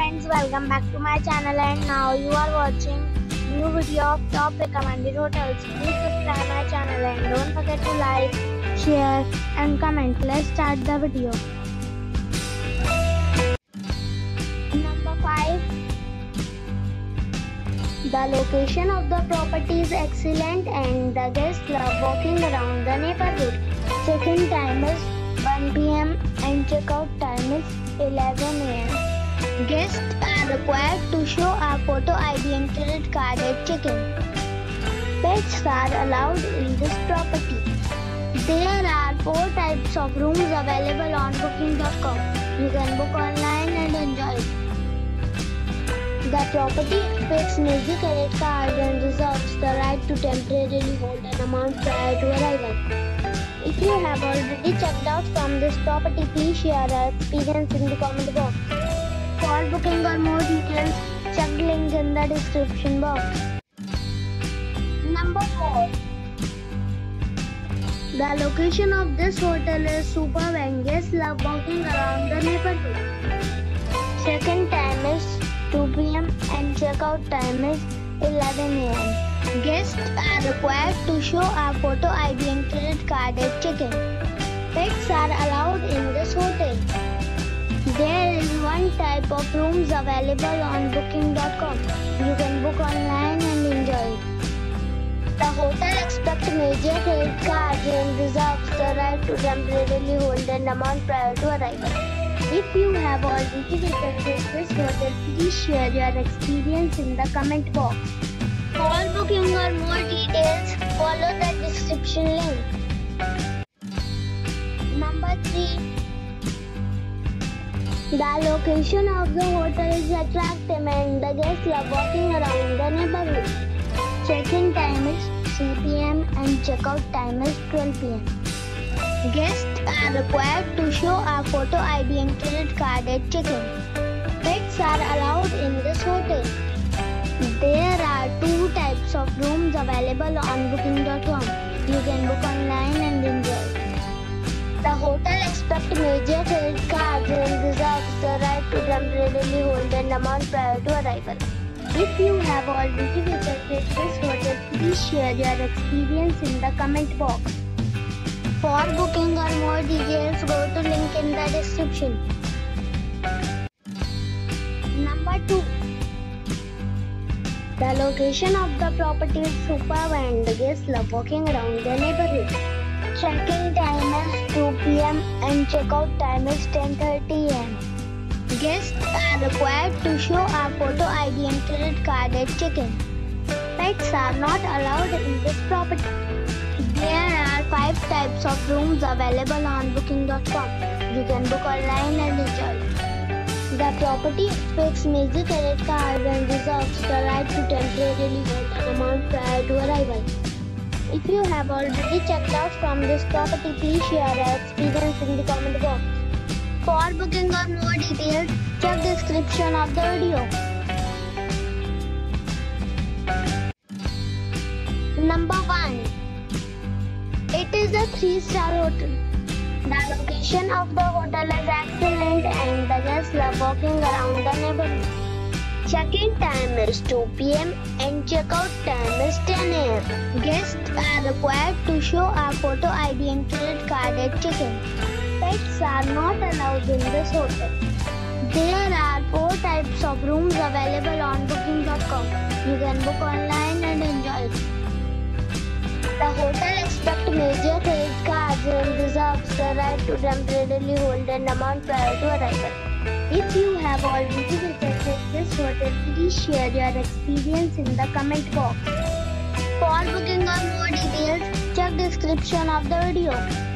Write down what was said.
friends, welcome back to my channel, and now you are watching new video of top recommended hotels. Please subscribe my channel and don't forget to like, share and comment. Let's start the video. Number 5. The location of the property is excellent and the guests love walking around the neighborhood. Check-in time is 1 p.m. and check-out time is 11 a.m. Guests are required to show a photo ID and credit card at check-in. Pets are allowed in this property. There are 4 types of rooms available on booking.com. You can book online and enjoy it. The property expects major credit cards and reserves the right to temporarily hold an amount prior to arrival. If you have already checked out from this property, please share your experience in the comment box. For booking or more details, check the link in the description box. Number 4. The location of this hotel is superb and guests love walking around the neighborhood. Check-in time is 2 p.m. and check-out time is 11 a.m. Guests are required to show a photo ID and credit card at check-in. Pets are allowed in this hotel. There is 1 type of rooms available on booking.com. You can book online and enjoy it. The hotel expects major credit cards and reserves the right to temporarily hold an amount prior to arrival. If you have already visited this hotel, please share your experience in the comment box. For booking or more details, follow the description link. Number 3. The location of the hotel is attractive and the guests love walking around the neighborhood. Check-in time is 3 p.m. and check-out time is 12 p.m. Guests are required to show a photo ID and credit card at check-in. Pets are allowed in this hotel. There are 2 types of rooms available on booking.com. You can book online and enjoy it. The hotel expects major credit cards and reserves the right to temporarily hold an amount prior to arrival. If you have already visited this hotel, please share your experience in the comment box. For booking or more details, go to link in the description. Number 2. The location of the property is superb and the guests love walking around the neighborhood. Check-in time is 2 p.m. and check-out time is 10:30 a.m. Guests are required to show a photo ID and credit card at check-in. Pets are not allowed in this property. There are 5 types of rooms available on booking.com. You can book online and enjoy it. The property expects major credit cards and reserves the right to temporarily hold an amount prior to arrival. If you have already checked out from this property, please share your experience in the comment box. For booking or more details, check the description of the video. Number 1. It is a 3-star hotel. The location of the hotel is excellent and the guests love walking around the neighborhood. Check-in time is 2 p.m. and check-out time is 10 a.m. Guests are required to show a photo ID and credit card at check-in. Pets are not allowed in this hotel. There are 4 types of rooms available on booking.com. You can book online and enjoy it. The hotel expects major credit cards and reserves the right to temporarily hold an amount prior to arrival. If you have already visited this hotel, please share your experience in the comment box. For booking or more details, check the description of the video.